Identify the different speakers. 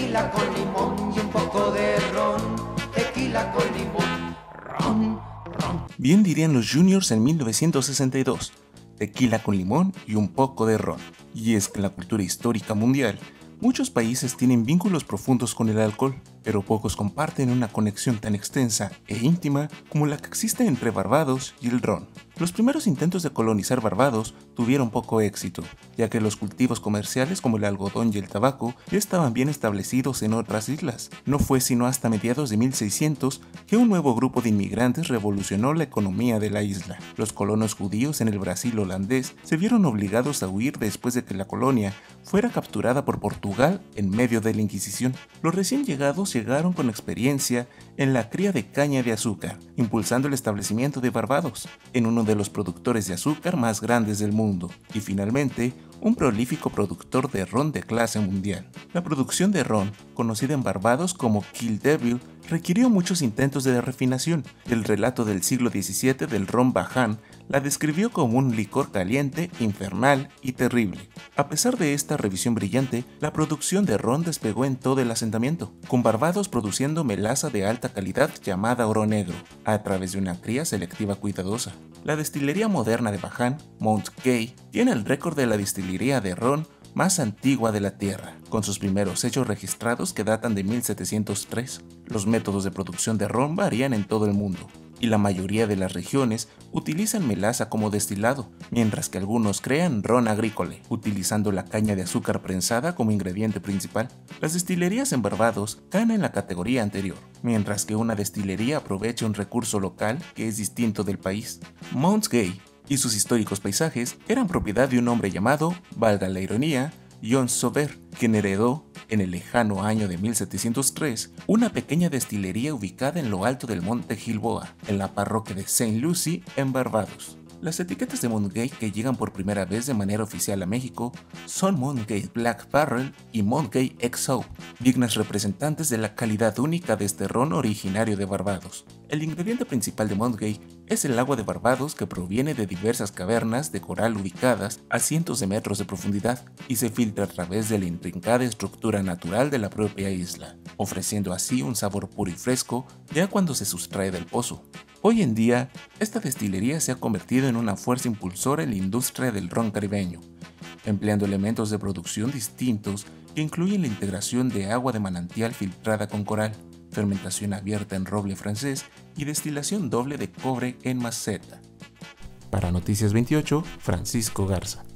Speaker 1: tequila con limón y un poco de ron, tequila con limón, ron, ron.
Speaker 2: Bien dirían los Juniors en 1962, tequila con limón y un poco de ron. Y es que en la cultura histórica mundial, muchos países tienen vínculos profundos con el alcohol, pero pocos comparten una conexión tan extensa e íntima como la que existe entre Barbados y el ron. Los primeros intentos de colonizar Barbados tuvieron poco éxito, ya que los cultivos comerciales como el algodón y el tabaco ya estaban bien establecidos en otras islas. No fue sino hasta mediados de 1600 que un nuevo grupo de inmigrantes revolucionó la economía de la isla. Los colonos judíos en el Brasil holandés se vieron obligados a huir después de que la colonia fuera capturada por Portugal en medio de la Inquisición. Los recién llegados llegaron con experiencia en la cría de caña de azúcar, impulsando el establecimiento de Barbados en uno de los productores de azúcar más grandes del mundo, y finalmente un prolífico productor de ron de clase mundial. La producción de ron, conocida en Barbados como Kill Devil, requirió muchos intentos de refinación. El relato del siglo XVII del ron Baján la describió como un licor caliente, infernal y terrible. A pesar de esta revisión brillante, la producción de ron despegó en todo el asentamiento, con Barbados produciendo melaza de alta calidad llamada oro negro, a través de una cría selectiva cuidadosa. La destilería moderna de Baján, Mount Gay, tiene el récord de la destilería de ron más antigua de la Tierra, con sus primeros hechos registrados que datan de 1703. Los métodos de producción de ron varían en todo el mundo, y la mayoría de las regiones utilizan melaza como destilado, mientras que algunos crean ron agrícola, utilizando la caña de azúcar prensada como ingrediente principal. Las destilerías en Barbados caen en la categoría anterior, mientras que una destilería aprovecha un recurso local que es distinto del país. Mount Gay y sus históricos paisajes eran propiedad de un hombre llamado, valga la ironía, John Sober, quien heredó, en el lejano año de 1703, una pequeña destilería ubicada en lo alto del monte Gilboa, en la parroquia de Saint Lucy, en Barbados. Las etiquetas de Mount Gay que llegan por primera vez de manera oficial a México son Mount Gay Black Barrel y Mount Gay XO, dignas representantes de la calidad única de este ron originario de Barbados. El ingrediente principal de Mount Gay es el agua de Barbados, que proviene de diversas cavernas de coral ubicadas a cientos de metros de profundidad y se filtra a través de la intrincada estructura natural de la propia isla, ofreciendo así un sabor puro y fresco ya cuando se sustrae del pozo. Hoy en día, esta destilería se ha convertido en una fuerza impulsora en la industria del ron caribeño, empleando elementos de producción distintos que incluyen la integración de agua de manantial filtrada con coral, fermentación abierta en roble francés y destilación doble de cobre en maceta. Para Noticias 28, Francisco Garza.